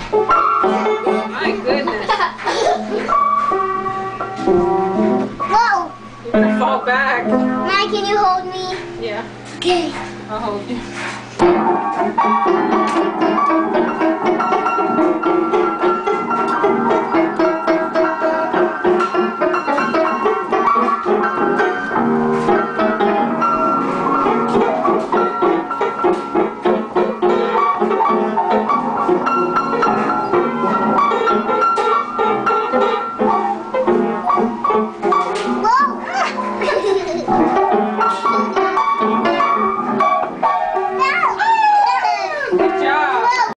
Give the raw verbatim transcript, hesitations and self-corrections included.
My goodness. Whoa! You're gonna fall back. Maddie, can you hold me? Yeah, Okay. I'll hold you.